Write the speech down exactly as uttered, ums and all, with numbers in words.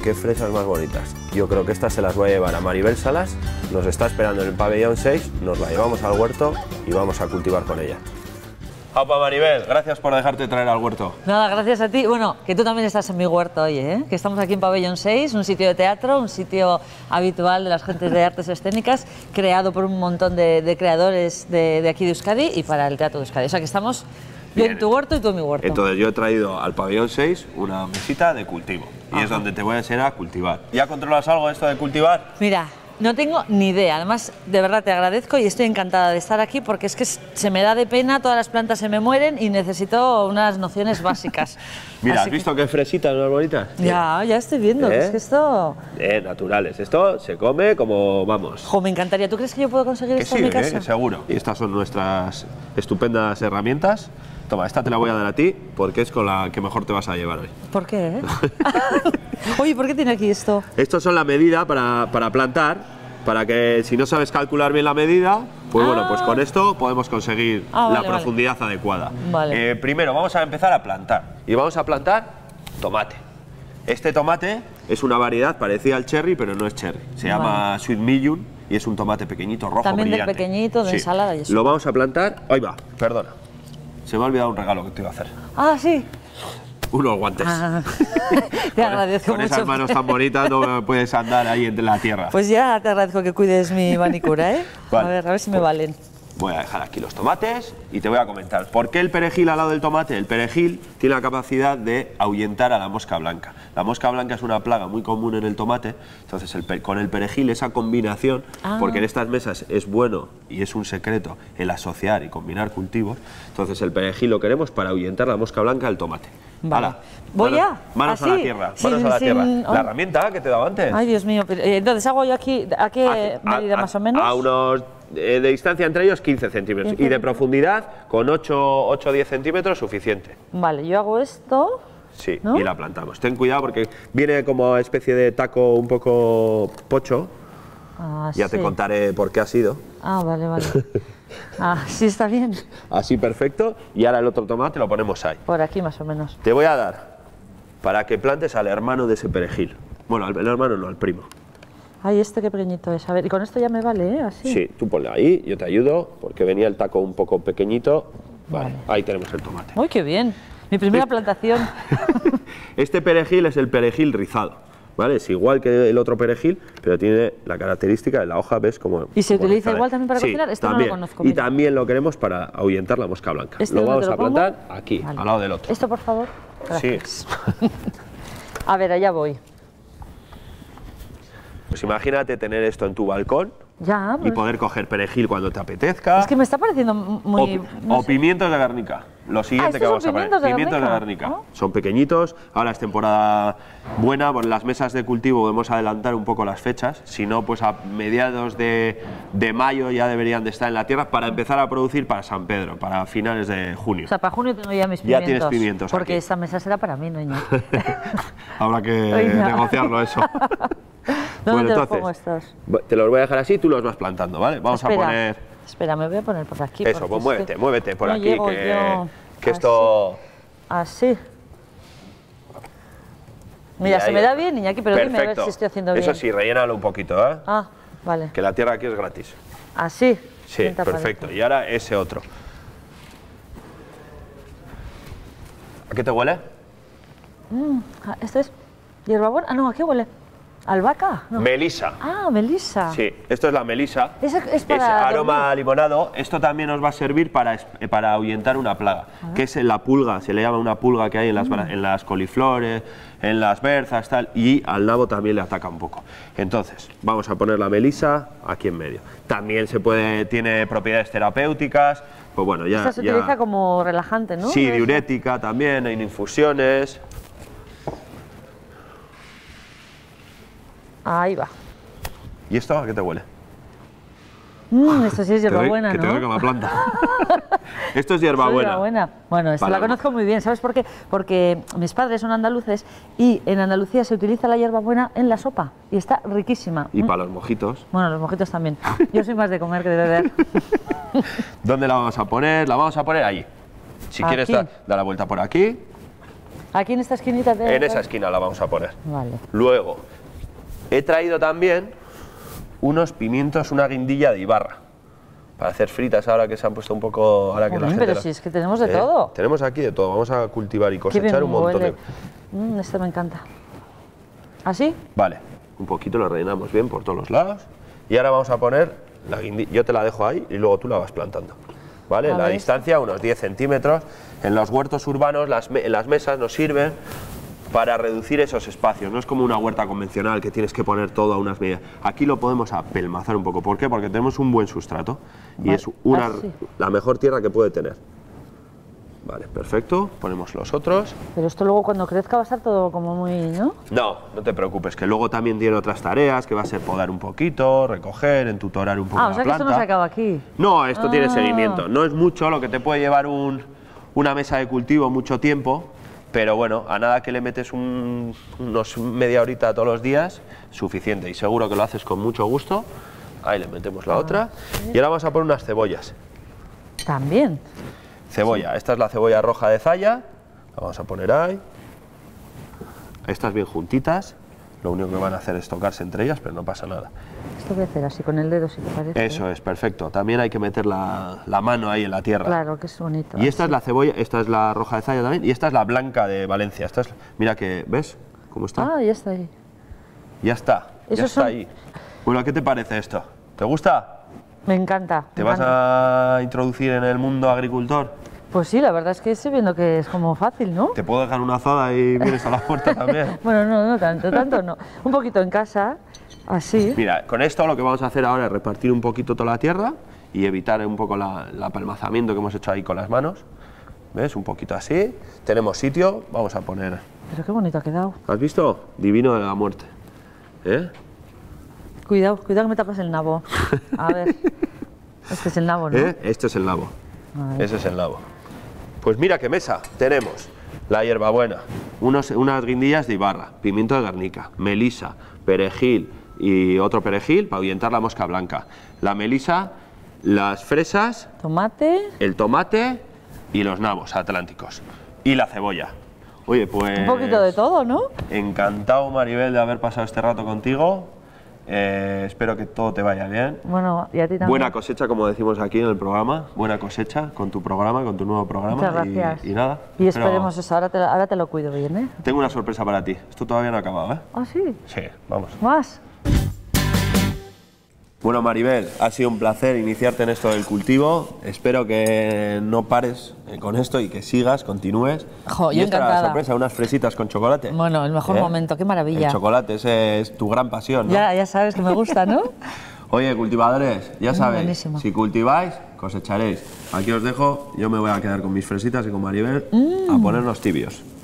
qué fresas más bonitas. Yo creo que estas se las voy a llevar a Maribel Salas, nos está esperando en el pabellón seis, nos la llevamos al huerto y vamos a cultivar con ella. Aupa Maribel, gracias por dejarte traer al huerto. Nada, gracias a ti. Bueno, que tú también estás en mi huerto, oye, ¿eh? Que estamos aquí en Pabellón seis, un sitio de teatro, un sitio habitual de las gentes de artes escénicas, creado por un montón de, de creadores de, de aquí de Euskadi y para el Teatro de Euskadi. O sea que estamos yo en tu huerto y tú en mi huerto. Entonces yo he traído al Pabellón seis una mesita de cultivo. Y Ajá. es donde te voy a enseñar a cultivar. ¿Ya controlas algo esto de cultivar? Mira, no tengo ni idea. Además, de verdad te agradezco y estoy encantada de estar aquí porque es que se me da de pena, todas las plantas se me mueren y necesito unas nociones básicas. Mira, Así ¿has visto que... qué fresitas más bonitas? Ya, ya estoy viendo. ¿Eh? Es que esto... Eh, naturales. Esto se come como vamos. Jo, me encantaría. ¿Tú crees que yo puedo conseguir que esto sí, en mi casa? Eh, seguro. Y estas son nuestras estupendas herramientas. Toma, esta te la voy a dar a ti porque es con la que mejor te vas a llevar hoy. ¿Por qué? Oye, ¿por qué tiene aquí esto? Estos son la medida para, para plantar, para que si no sabes calcular bien la medida, pues ah. bueno, pues con esto podemos conseguir ah, vale, la profundidad vale. adecuada. Vale. Eh, primero vamos a empezar a plantar y vamos a plantar tomate. Este tomate es una variedad parecida al cherry, pero no es cherry. Se vale. llama Sweet Million y es un tomate pequeñito, rojo, También brillante. También del pequeñito, de sí. ensalada y eso. Lo vamos a plantar... Ahí va, perdona. Se me ha olvidado un regalo que te iba a hacer. Ah, sí. Unos guantes. Ah, te agradezco con, mucho. Con esas manos tan bonitas no puedes andar ahí entre la tierra. Pues ya te agradezco que cuides mi manicura, ¿eh? Vale. A ver, a ver si me valen. Voy a dejar aquí los tomates y te voy a comentar. ¿Por qué el perejil al lado del tomate? El perejil tiene la capacidad de ahuyentar a la mosca blanca. La mosca blanca es una plaga muy común en el tomate, entonces el, con el perejil esa combinación, ah. porque en estas mesas es bueno y es un secreto el asociar y combinar cultivos, entonces el perejil lo queremos para ahuyentar la mosca blanca del tomate. Vale. Hala, ¿Voy manos, ya? Manos ¿Así? a la tierra, sin, manos a la sin... tierra. Oh. La herramienta que te daba antes. Ay, Dios mío. Entonces, ¿hago yo aquí a qué a, medida a, más o menos? A unos... de distancia entre ellos quince centímetros quince. Y de profundidad con ocho o diez centímetros suficiente. Vale, yo hago esto. Sí, ¿no? Y la plantamos. Ten cuidado porque viene como especie de taco un poco pocho. Ah, ya sí. te contaré por qué ha sido. Ah, vale, vale. Ah, sí, está bien. Así perfecto. Y ahora el otro tomate lo ponemos ahí. Por aquí más o menos. Te voy a dar para que plantes al hermano de ese perejil. Bueno, al el hermano no, al primo. Ay, este qué pequeñito es. A ver, y con esto ya me vale, ¿eh? Así. Sí, tú ponle ahí, yo te ayudo, porque venía el taco un poco pequeñito. Vale, vale. Ahí tenemos el tomate. ¡Uy, qué bien! Mi primera este... plantación. Este perejil es el perejil rizado, ¿vale? Es igual que el otro perejil, pero tiene la característica de la hoja, ¿ves? Como, ¿Y se como utiliza igual también para sí, cocinar? Esto también. no lo conozco. Y mira. también lo queremos para ahuyentar la mosca blanca. ¿Este lo vamos lo a plantar pongo? aquí, vale. al lado del otro. ¿Esto, por favor? Gracias. Sí. A ver, allá voy. Pues imagínate tener esto en tu balcón ya, pues... y poder coger perejil cuando te apetezca. Es que me está pareciendo muy... O, no o sé. pimientos de Guernica. Lo siguiente ah, que vamos son a poner. Pimientos de pimientos Guernica. de Guernica. ¿Oh? Son pequeñitos. Ahora es temporada buena. Por las mesas de cultivo podemos adelantar un poco las fechas. Si no, pues a mediados de, de mayo ya deberían de estar en la tierra para empezar a producir para San Pedro, para finales de junio. O sea, para junio tengo ya mis pimientos. Ya tienes pimientos Porque aquí. esta mesa será para mí, ¿no? Habrá que Oiga. negociarlo eso. ¿Dónde bueno, te entonces, los pongo estos? Te los voy a dejar así, tú los vas plantando, ¿vale? Vamos espera, a poner... Espera, me voy a poner por aquí. Eso, pues muévete, que muévete por no aquí, llego que, yo que esto... Así. Mira, se me da bien, Iñaki, pero perfecto. dime a ver si estoy haciendo bien. Eso sí, rellénalo un poquito, ¿eh? Ah, vale. Que la tierra aquí es gratis. Así. Sí, perfecto. Y ahora ese otro. ¿A qué te huele? Mm, ¿Esto es hierbabuena? Ah, no, ¿a qué huele? ¿Albahaca? No. Melisa. Ah, melisa. Sí, esto es la melisa. Es, es para es aroma dormir. a limonado. Esto también nos va a servir para, para ahuyentar una plaga, que es la pulga, se le llama una pulga que hay en las, mm. en las coliflores, en las berzas, tal, y al nabo también le ataca un poco. Entonces, vamos a poner la melisa aquí en medio. También se puede, tiene propiedades terapéuticas, pues bueno, ya... Esta se ya... utiliza como relajante, ¿no? Sí, diurética también, en infusiones... Ahí va. ¿Y esto a qué te huele? Mm, esto sí es hierbabuena, ¿no? Que te doy con la planta. Esto es hierbabuena. hierbabuena. Bueno, esta la conozco muy bien. ¿Sabes por qué? Porque mis padres son andaluces y en Andalucía se utiliza la hierbabuena en la sopa y está riquísima. Y mm. para los mojitos. Bueno, los mojitos también. Yo soy más de comer que de beber. ¿Dónde la vamos a poner? La vamos a poner ahí. Si aquí. quieres, da, da la vuelta por aquí. ¿Aquí en esta esquinita? De... En esa esquina la vamos a poner. Vale. Luego, he traído también unos pimientos, una guindilla de Ibarra. Para hacer fritas ahora que se han puesto un poco... Ahora que Joder, la gente pero la- si es que tenemos de ¿Eh? todo. Tenemos aquí de todo. Vamos a cultivar y Qué cosechar bien un montón huele. de... Mm, este me encanta. ¿Así? Vale, un poquito lo rellenamos bien por todos los lados. Y ahora vamos a poner la guindilla. Yo te la dejo ahí y luego tú la vas plantando. ¿Vale? A La ver. distancia, unos diez centímetros. En los huertos urbanos, las, me- las mesas nos sirven para reducir esos espacios. No es como una huerta convencional que tienes que poner todo a unas medidas. Aquí lo podemos apelmazar un poco. ¿Por qué? Porque tenemos un buen sustrato y Vale, es una, así. la mejor tierra que puede tener. Vale, perfecto. Ponemos los otros. Pero esto luego cuando crezca va a estar todo como muy, ¿no? No, no te preocupes, que luego también tiene otras tareas, que va a ser podar un poquito, recoger, entutorar un poco Ah, la o sea que planta. esto no se acaba aquí. No, esto tiene Ah. seguimiento. No es mucho lo que te puede llevar un- una mesa de cultivo mucho tiempo, pero bueno, a nada que le metes un- unos media horita todos los días, suficiente. Y seguro que lo haces con mucho gusto. Ahí le metemos la Ah, otra. Y ahora vamos a poner unas cebollas. También. Cebolla, esta es la cebolla roja de Zaya, la vamos a poner ahí. Estas bien juntitas, lo único que van a hacer es tocarse entre ellas, pero no pasa nada. Esto voy a hacer así con el dedo, si te parece. Eso es, perfecto. También hay que meter la, la mano ahí en la tierra. Claro, que es bonito. Y esta así. es la cebolla, esta es la roja de Zaya también, y esta es la blanca de Valencia. Esta es, mira que, ¿ves cómo está? Ah, ya está ahí. Ya está, ya Esos está son- ahí. Bueno, ¿qué te parece esto? ¿Te gusta? Me encanta. ¿Te me vas encanta. a introducir en el mundo agricultor? Pues sí, la verdad es que estoy viendo que es como fácil, ¿no? ¿Te puedo dejar una azada y vienes a la puerta también? Bueno, no, no tanto, tanto no. Un poquito en casa, así. Mira, con esto lo que vamos a hacer ahora es repartir un poquito toda la tierra y evitar un poco la- el apelmazamiento que hemos hecho ahí con las manos. ¿Ves? Un poquito así. Tenemos sitio, vamos a poner... Pero qué bonito ha quedado. ¿Has visto? Divino de la muerte. ¿Eh? Cuidado, cuidado que me tapas el nabo. A ver. Este es el nabo, ¿no? ¿Eh? Este es el nabo. A ver. Ese es el nabo. Pues mira qué mesa. Tenemos la hierbabuena, unos, unas guindillas de Ibarra, pimiento de Guernica, melisa, perejil y otro perejil para ahuyentar la mosca blanca. La melisa, las fresas, Tomate. el tomate y los nabos atlánticos. Y la cebolla. Oye, pues... Un poquito de todo, ¿no? Encantado, Maribel, de haber pasado este rato contigo. Eh, espero que todo te vaya bien. Bueno, y a ti también. Buena cosecha, como decimos aquí en el programa. Buena cosecha con tu programa, con tu nuevo programa. Muchas Y- gracias. Y, nada. Y espero- esperemos eso, ahora te, ahora te lo cuido bien, ¿eh? Tengo una sorpresa para ti. Esto todavía no ha acabado, ¿eh? Ah, sí. Sí, vamos. ¿Más? Bueno, Maribel, ha sido un placer iniciarte en esto del cultivo. Espero que no pares eh, con esto y que sigas, continúes. Jo, y yo esta era la encantada. sorpresa, unas fresitas con chocolate. Bueno, el mejor ¿Eh? momento, qué maravilla. El chocolate, ese es tu gran pasión, ¿no? Ya, ya sabes que me gusta, ¿no? Oye, cultivadores, ya Mm, sabéis, buenísimo. si cultiváis, cosecharéis. Aquí os dejo, yo me voy a quedar con mis fresitas y con Maribel Mm. a ponernos tibios.